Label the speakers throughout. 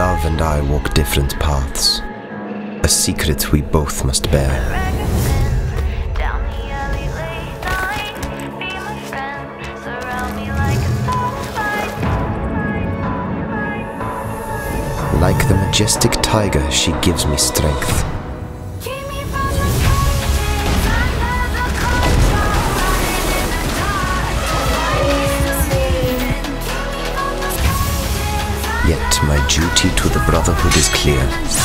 Speaker 1: love and I walk different paths. A secret we both must bear. Like the majestic tiger, she gives me strength. Yet my duty to the Brotherhood is clear.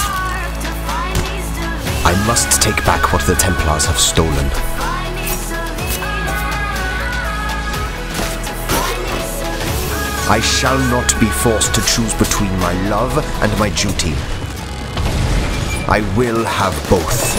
Speaker 1: I must take back what the Templars have stolen. I shall not be forced to choose between my love and my duty. I will have both.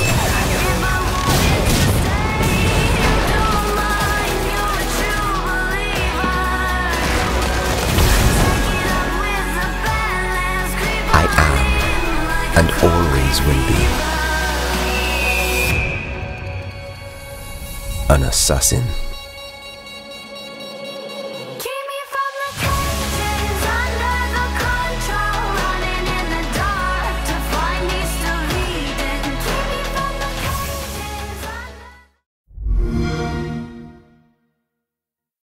Speaker 1: I am, and always will be, an assassin.